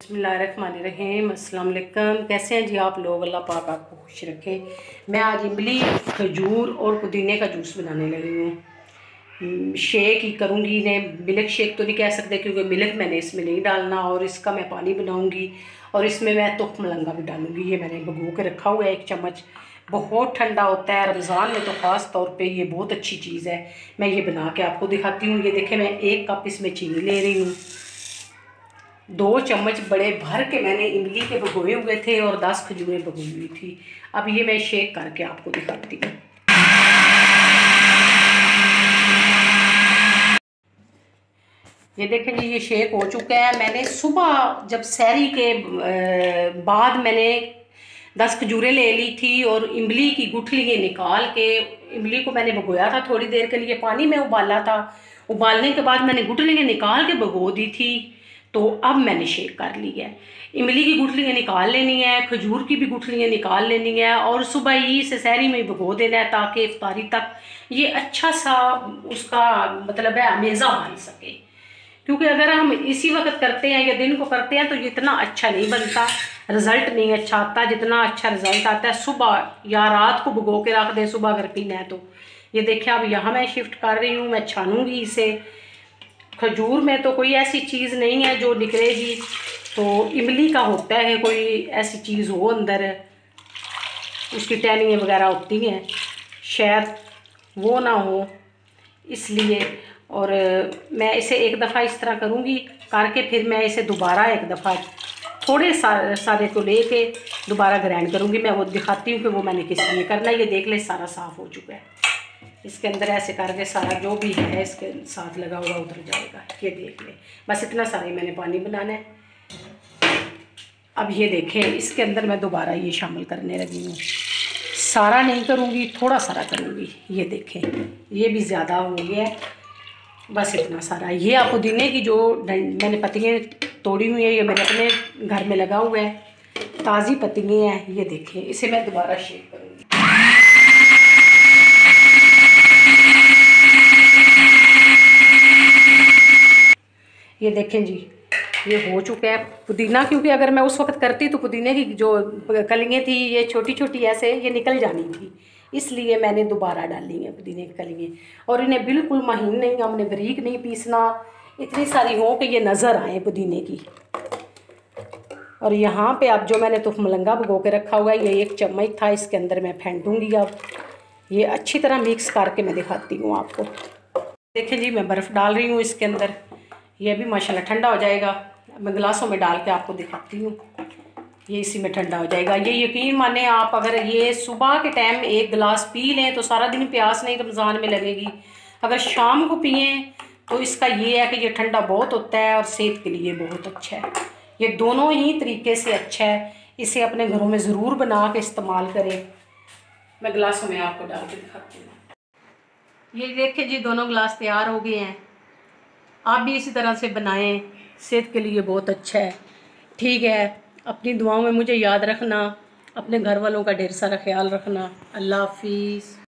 बिस्मिल्लाहिर्रहमानिर्रहीम। अस्सलाम वालेकुम। कैसे हैं जी आप लोग? अल्लाह पाक आपको खुश रखे। मैं आज इमली, खजूर और पुदीने का जूस बनाने लगी हूँ। शेक ही करूँगी इन्हें, मिल्क शेक तो नहीं कह सकते क्योंकि मिल्क मैंने इसमें नहीं डालना। और इसका मैं पानी बनाऊँगी और इसमें मैं तुख मलंगा भी डालूँगी। ये मैंने भिगो के रखा हुआ है 1 चम्मच। बहुत ठंडा होता है, रमज़ान में तो ख़ास तौर पे ये बहुत अच्छी चीज़ है। मैं ये बना के आपको दिखाती हूँ। ये देखें, मैं 1 कप इसमें चीनी ले रही हूँ। 2 चम्मच बड़े भर के मैंने इमली के भिगोए हुए थे और 10 खजूरें भिगोई हुई थी। अब ये मैं शेक करके आपको दिखाती हूँ। ये देखें जी, ये शेक हो चुका है। मैंने सुबह जब सहरी के बाद मैंने 10 खजूरें ले ली थी और इमली की गुठलियाँ निकाल के, इमली को मैंने भिगोया था थोड़ी देर के लिए, पानी में उबाला था। उबालने के बाद मैंने गुठलियाँ निकाल के भिगो दी थी। तो अब मैंने शेक कर ली है। इमली की गुठलियाँ निकाल लेनी है, खजूर की भी गुठलियाँ निकाल लेनी है और सुबह ही से सहरी में भिगो देना है ताकि इफ्तारी तक ये अच्छा सा उसका मतलब है अमेज़ा बन सके। क्योंकि अगर हम इसी वक्त करते हैं या दिन को करते हैं तो ये इतना अच्छा नहीं बनता, रिज़ल्ट नहीं अच्छा आता। जितना अच्छा रिज़ल्ट आता है सुबह या रात को भिगो के रख दें, सुबह अगर पीना है तो। ये देखिए, अब यहाँ मैं शिफ्ट कर रही हूँ, मैं छानूंगी इसे। खजूर में तो कोई ऐसी चीज़ नहीं है जो निकलेगी, तो इमली का होता है कोई ऐसी चीज़ हो अंदर, उसकी टहनियाँ वगैरह होती हैं, शायद वो ना हो इसलिए। और मैं इसे एक दफ़ा इस तरह करूँगी करके, फिर मैं इसे दोबारा एक दफ़ा थोड़े सारे को लेके दोबारा ग्राइंड करूँगी। मैं वो दिखाती हूँ कि वो मैंने किस लिए करना है। ये देख ले, सारा साफ़ हो चुका है। इसके अंदर ऐसे करके सारा जो भी है इसके साथ लगा हुआ उतर जाएगा। ये देख ले, बस इतना सारा ही मैंने पानी बनाना है। अब ये देखें, इसके अंदर मैं दोबारा ये शामिल करने लगी हूँ। सारा नहीं करूँगी, थोड़ा सारा करूँगी। ये देखें, ये भी ज़्यादा हो गया है, बस इतना सारा। ये आप पुदीने की जो मैंने पत्तियाँ तोड़ी हुई है, ये मेरे अपने घर में लगा हुआ है, ताज़ी पत्तियाँ हैं। ये देखें, इसे मैं दोबारा शेक करूँगी। ये देखें जी, ये हो चुका है पुदीना। क्योंकि अगर मैं उस वक्त करती तो पुदीने की जो कलियाँ थी ये छोटी छोटी ऐसे ये निकल जानी थी, इसलिए मैंने दोबारा डाली है पुदीने की कलियाँ। और इन्हें बिल्कुल महीन नहीं, हमने बारीक नहीं पीसना, इतनी सारी हो कि ये नज़र आए पुदीने की। और यहाँ पे अब जो मैंने तुख मलंगा भिगो के रखा हुआ है, ये 1 चम्मच था, इसके अंदर मैं फेंटूँगी। अब ये अच्छी तरह मिक्स करके मैं दिखाती हूँ आपको। देखें जी, मैं बर्फ़ डाल रही हूँ इसके अंदर। ये भी माशाल्लाह ठंडा हो जाएगा। मैं गिलासों में डाल के आपको दिखाती हूँ। ये इसी में ठंडा हो जाएगा। ये यकीन माने, आप अगर ये सुबह के टाइम 1 गिलास पी लें तो सारा दिन प्यास नहीं रमज़ान में लगेगी। अगर शाम को पिएँ तो इसका ये है कि ये ठंडा बहुत होता है और सेहत के लिए बहुत अच्छा है। ये दोनों ही तरीके से अच्छा है। इसे अपने घरों में ज़रूर बना के इस्तेमाल करें। मैं गिलासों में आपको डाल के दिखाती हूँ। ये देखिए जी, दोनों गिलास तैयार हो गए हैं। आप भी इसी तरह से बनाएं, सेहत के लिए बहुत अच्छा है। ठीक है, अपनी दुआओं में मुझे याद रखना, अपने घर वालों का ढेर सारा ख्याल रखना। अल्लाह हाफिज़।